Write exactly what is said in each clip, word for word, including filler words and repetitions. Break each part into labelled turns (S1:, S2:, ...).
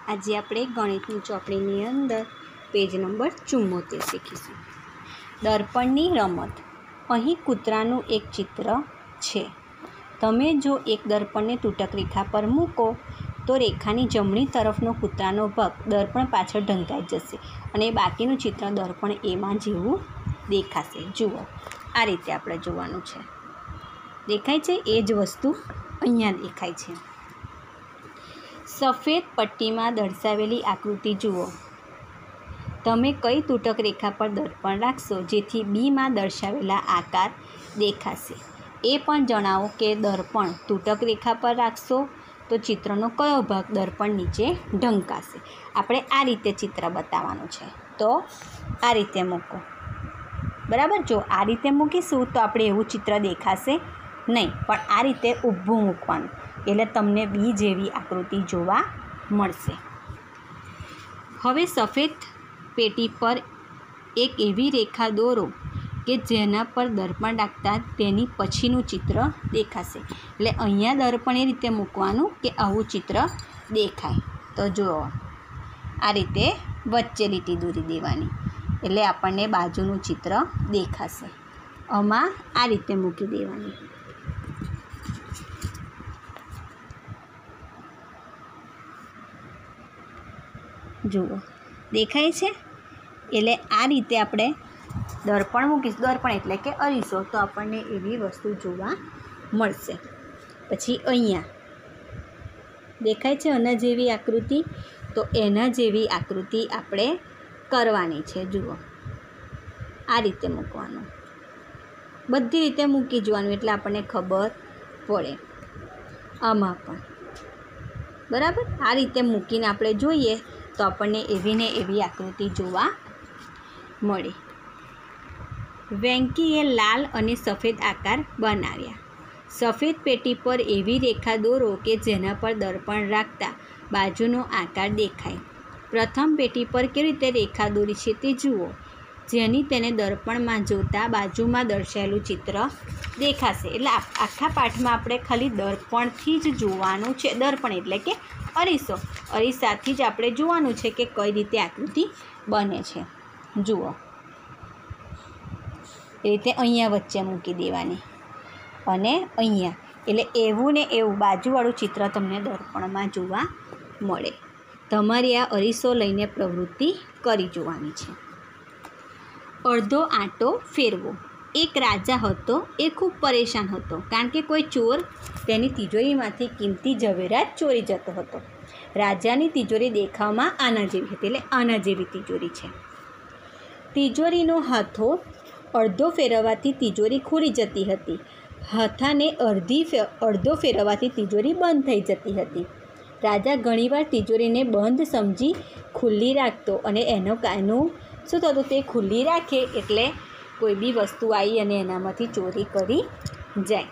S1: આજે આપણે ગણિતની ચોપડીની અંદર પેજ નંબર ચુમ્મોતેર શીખીશું. દર્પણની રમત. અહીં કૂતરાનું એક ચિત્ર છે. તમે જો એક દર્પણને તૂટક રેખા પર મૂકો તો રેખાની જમણી તરફનો કૂતરાનો ભાગ દર્પણ પાછળ ઢંકાઈ જશે અને બાકીનું ચિત્ર દર્પણ એમાં જેવું દેખાશે. જુઓ, આ રીતે આપણે જોવાનું છે. દેખાય છે એ જ વસ્તુ અહીંયા દેખાય છે. સફેદ પટ્ટીમાં દર્શાવેલી આકૃતિ જુઓ. તમે કઈ તૂટક રેખા પર દર્પણ રાખશો જેથી બીમાં દર્શાવેલા આકાર દેખાશે? એ પણ જણાવો કે દર્પણ તૂટક રેખા પર રાખશો તો ચિત્રનો કયો ભાગ દર્પણ નીચે ઢંકાશે. આપણે આ રીતે ચિત્ર બતાવવાનું છે. તો આ રીતે મૂકો. બરાબર. જો આ રીતે મૂકીશું તો આપણે એવું ચિત્ર દેખાશે નહીં, પણ આ રીતે ઊભું મૂકવાનું એટલે તમને બી જેવી આકૃતિ જોવા મળશે. હવે સફેદ પેટી પર એક એવી રેખા દોરો કે જેના પર દર્પણ રાખતા તેની પછીનું ચિત્ર દેખાશે. એટલે અહીંયા દર્પણ એ રીતે મૂકવાનું કે આવું ચિત્ર દેખાય. તો જુઓ, આ રીતે વચ્ચે લીટી દોરી દેવાની એટલે આપણને બાજુનું ચિત્ર દેખાશે. આમાં આ રીતે મૂકી દેવાની. જુઓ, દેખાય છે? એટલે આ રીતે આપણે દર્પણ મૂકીશું. દર્પણ એટલે કે અરીસો, તો આપણને એવી વસ્તુ જોવા મળશે. પછી અહીંયા દેખાય છે આના જેવી આકૃતિ, તો એના જેવી આકૃતિ આપણે કરવાની છે. જુઓ, આ રીતે મૂકવાનું. બધી રીતે મૂકી જવાનું એટલે આપણને ખબર પડે. આમાં પણ બરાબર આ રીતે મૂકીને આપણે જોઈએ તો આપણને એવી ને એવી આકૃતિ જોવા મળે. વેંકીએ લાલ અને સફેદ આકાર બનાવ્યા. સફેદ પેટી પર એવી રેખા દોરો કે જેના પર દર્પણ રાખતા બાજુનો આકાર દેખાય. પ્રથમ પેટી પર કેવી રીતે રેખા દોરી છે તે જુઓ, જેની તેને દર્પણમાં જોતા બાજુમાં દર્શાવેલું ચિત્ર દેખાશે. એટલે આખા પાઠમાં આપણે ખાલી દર્પણથી જ જોવાનું છે. દર્પણ એટલે કે અરીસો. અરીસાથી જ આપણે જોવાનું છે કે કઈ રીતે આકૃતિ બને છે. જુઓ, એ રીતે અહીંયા વચ્ચે મૂકી દેવાની અને અહીંયા, એટલે એવું ને એવું બાજુવાળું ચિત્ર તમને દર્પણમાં જોવા મળે. તમારે આ અરીસો લઈને પ્રવૃત્તિ કરી જોવાની છે. અડધો આંટો ફેરવો. એક રાજા હતો. એ ખૂબ પરેશાન હતો કારણ કે કોઈ ચોર તેની તિજોરીમાંથી કિંમતી ઝવેરાત ચોરી જતો હતો. રાજાની તિજોરી દેખાવમાં આના જેવી હતી, એટલે આના જેવી તિજોરી છે. તિજોરીનો હાથો અડધો ફેરવવાથી તિજોરી ખુલી જતી હતી. હાથાને અડધી અડધો ફેરવવાથી તિજોરી બંધ થઈ જતી હતી. રાજા ઘણીવાર તિજોરીને બંધ સમજી ખુલ્લી રાખતો અને એનો એનું શું થતું, તે ખુલ્લી રાખે એટલે કોઈ બી વસ્તુ આવી અને એનામાંથી ચોરી કરી જાય.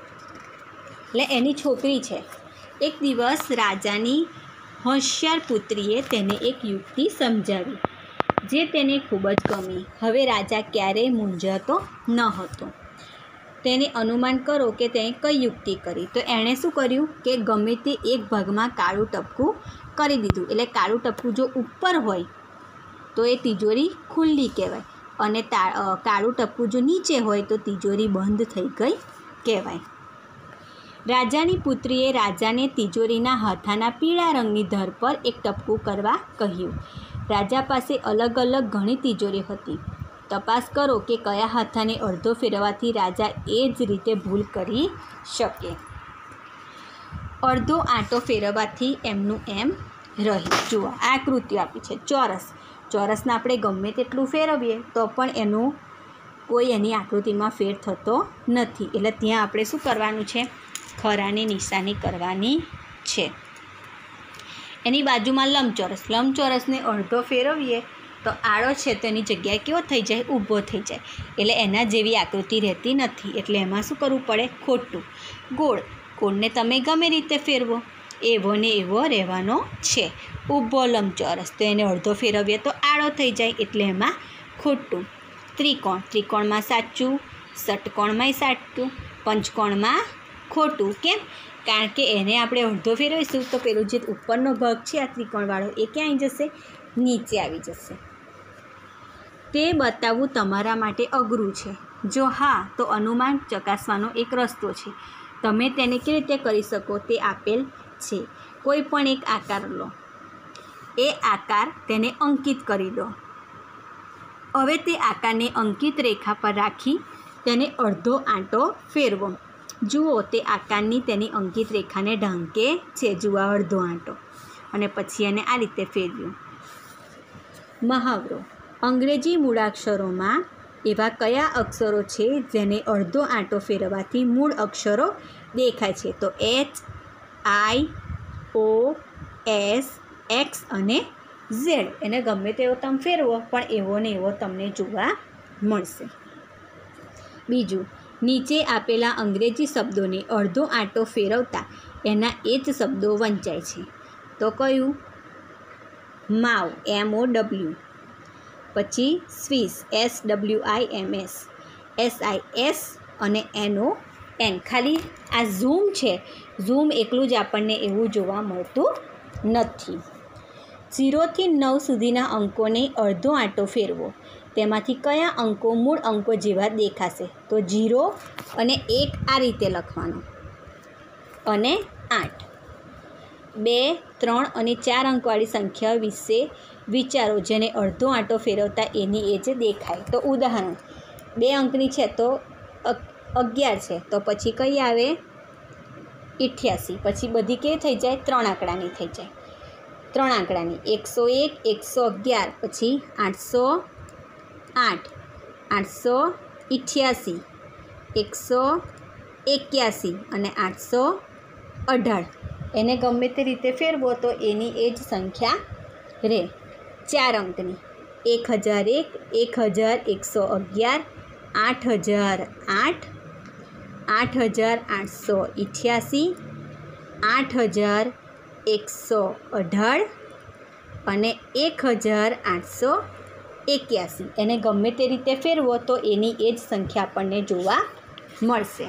S1: એટલે એની છોકરી છે. એક દિવસ રાજાની હોશિયાર પુત્રીએ તેને એક યુક્તિ સમજાવી જે તેને ખૂબ જ ગમી. હવે રાજા ક્યારેય મૂંઝાતો ન હતો. તેને અનુમાન કરો કે તેણે કઈ યુક્તિ કરી. તો એણે શું કર્યું કે ગમે તે એક ભાગમાં કાળું ટપકું કરી દીધું. એટલે કાળું ટપકું જો ઉપર હોય તો એ તિજોરી ખુલ્લી કહેવાય અને તા કાળું ટપકું જો નીચે હોય તો તિજોરી બંધ થઈ ગઈ કહેવાય. રાજાની પુત્રીએ રાજાને તિજોરીના હાથાના પીળા રંગની ધર પર એક ટપકું કરવા કહ્યું. રાજા પાસે અલગ અલગ ઘણી તિજોરી હતી. તપાસ કરો કે કયા હાથાને અડધો ફેરવવાથી રાજા એ જ રીતે ભૂલ કરી શકે. અડધો આંટો ફેરવવાથી એમનું એમ રહ્યું. જુઓ, આ આકૃતિઓ આપી છે. ચોરસ. ચોરસને આપણે ગમે તેટલું ફેરવીએ તો પણ એનું કોઈ એની આકૃતિમાં ફેર થતો નથી. એટલે ત્યાં આપણે શું કરવાનું છે? ખરાની નિશાની કરવાની છે. એની બાજુમાં લંબચોરસ. લંબચોરસને અડધો ફેરવીએ તો આડો છે તો એની જગ્યાએ કેવો થઈ જાય? ઊભો થઈ જાય. એટલે એના જેવી આકૃતિ રહેતી નથી. એટલે એમાં શું કરવું પડે? ખોટું. ગોળ. ગોળને તમે ગમે રીતે ફેરવો એવો ને એવો રહેવાનો છે. ઊભો લંબચોરસ તો એને અડધો ફેરવીએ તો આડો થઈ જાય. એટલે એમાં ખોટું. ત્રિકોણ. ત્રિકોણમાં સાચું, ષટકોણમાંય સાચું, પંચકોણમાં ખોટું. કેમ? કારણ કે એને આપણે અડધો ફેરવીશું તો પેલું જે ઉપરનો ભાગ છે આ ત્રિકોણવાળો એ ક્યાં આવી જશે? નીચે આવી જશે. તે બતાવવું તમારા માટે અઘરું છે? જો હા, તો અનુમાન ચકાસવાનો એક રસ્તો છે. તમે તેને કેવી રીતે કરી શકો તે આપેલ છે. કોઈ પણ એક આકાર લો, એ આકાર તેને અંકિત કરી દો. હવે તે આકારને અંકિત રેખા પર રાખી તેને અડધો આંટો ફેરવો. જુઓ, તે આકારની તેની અંકિત રેખાને ઢાંકે છે. જુઓ, અડધો આંટો. અને પછી એને આ રીતે ફેરવ્યું. મહાવરો. અંગ્રેજી મૂળાક્ષરોમાં એવા કયા અક્ષરો છે જેને અડધો આંટો ફેરવવાથી મૂળ અક્ષરો દેખાય છે? તો H, I, O, S, X અને ઝેડ. એને ગમે તેવો તમે ફેરવો પણ એવો ને એવો તમને જોવા મળશે. બીજું, નીચે આપેલા અંગ્રેજી શબ્દોને અડધો આંટો ફેરવતા એના એ જ શબ્દો વંચાય છે. તો કયું? Mow, M O W. પછી Swiss, S W I M S, S I S અને એન ઓ એન. ખાલી આ ઝૂમ છે, ઝૂમ એકલું જ આપણને એવું જોવા મળતું નથી. ઝીરોથી નવ સુધીના અંકોને અડધો આંટો ફેરવો. તેમાંથી કયા અંકો મૂળ અંકો જેવા દેખાશે? તો ઝીરો અને એક આ રીતે લખવાનો, અને આઠ. બે, ત્રણ અને ચાર અંકવાળી સંખ્યા વિશે વિચારો જેને અડધો આંટો ફેરવતા એની એ જ દેખાય. તો ઉદાહરણ, બે અંકની છે તો અગિયાર છે, તો પછી કઈ આવે? અઠ્યાસી. પછી બધી કેવી થઈ જાય? ત્રણ આંકડાની થઈ જાય. ત્રણ આંકડાની એકસો એક, એકસો અગિયાર, પછી આઠસો આઠ, આઠસો અઠ્યાસી, એકસો એક્યાસી અને આઠસો અઢાર. એને ગમે તે રીતે ફેરવો તો એની એ જ સંખ્યા રહે. ચાર અંકની એક હજાર એક, એક હજાર એકસો અગિયાર, આઠ હજાર આઠ, આઠ હજાર આઠસો અઠ્યાસી, આઠ હજાર એકસો અઢાર અને એક હજાર આઠસો એક્યાસી. એને ગમે તે રીતે ફેરવો તો એની એ જ સંખ્યા આપણને જોવા મળશે.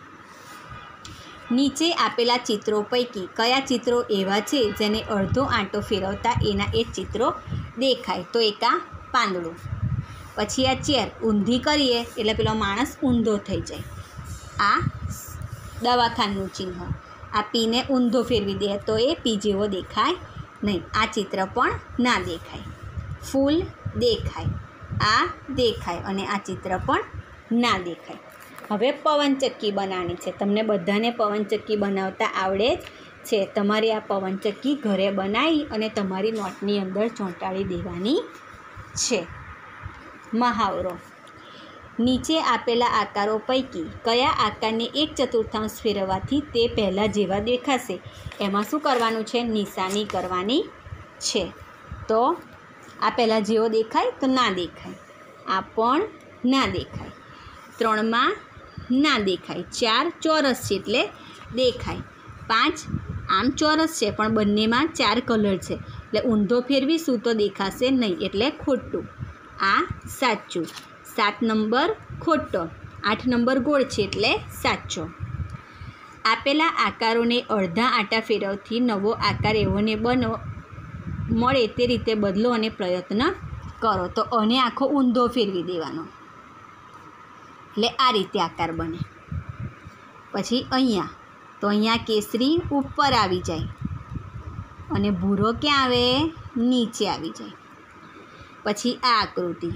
S1: નીચે આપેલા ચિત્રો પૈકી કયા ચિત્રો એવા છે જેને અડધો આંટો ફેરવતા એના એ ચિત્રો દેખાય? તો એક આ પાંદડું. પછી આ ચેર ઊંધી કરીએ એટલે પેલો માણસ ઊંધો થઈ જાય. આ દવાખાનું ચિહ્ન. આ પીને ઊંધો ફેરવી દે તો એ પી જેવો દેખાય નહીં. આ ચિત્ર પણ ના દેખાય. ફૂલ દેખાય, આ દેખાય અને આ ચિત્ર પણ ના દેખાય. હવે પવનચક્કી બનાવવાની છે. તમને બધાને પવનચક્કી બનાવતા આવડે જ છે. તમારે આ પવનચક્કી ઘરે બનાવી અને તમારી નોટની અંદર ચોંટાડી દેવાની છે. મહાવરો. નીચે આપેલા આકારો પૈકી કયા આકારને એક ચતુર્થાંશ ફેરવવાથી તે પહેલાં જેવા દેખાશે? એમાં શું કરવાનું છે? નિશાની કરવાની છે. તો આ પહેલાં જેવો દેખાય તો ના દેખાય. આ પણ ના દેખાય. ત્રણમાં ના દેખાય. ચાર ચોરસ છે એટલે દેખાય. પાંચ આમ ચોરસ છે પણ બંનેમાં ચાર કલર છે એટલે ઊંધો ફેરવીશું તો દેખાશે નહીં એટલે ખોટું. આ સાચું. સાત નંબર ખોટો. આઠ નંબર ગોળ છે એટલે સાચો. આપેલા આકારોને અડધા આંટા ફેરવથી નવો આકાર એવોને બનો મળે તે રીતે બદલો અને પ્રયત્ન કરો. તો અને આખો ઊંધો ફેરવી દેવાનો એટલે આ રીતે આકાર બને. પછી અહીંયા તો અહીંયા કેસરી ઉપર આવી જાય અને ભૂરો ક્યાં આવે? નીચે આવી જાય. પછી આ આકૃતિ,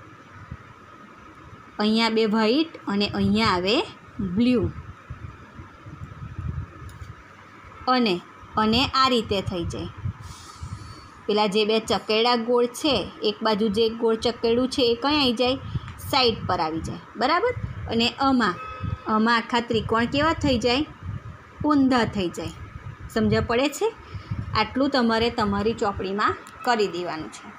S1: અહીંયા બે વ્હાઈટ અને અહીંયા આવે બ્લુ અને અને આ રીતે થઈ જાય. પેલા જે બે ચકેડા ગોળ છે, એક બાજુ જે ગોળ ચકેડું છે એ ક્યાં આવી જાય? સાઈડ પર આવી જાય. બરાબર. અને આમાં આમાં આખા ત્રિકોણ કેવા થઈ જાય? ઊંધા થઈ જાય. સમજ પડે છે? આટલું તમારે તમારી ચોપડીમાં કરી દેવાનું છે.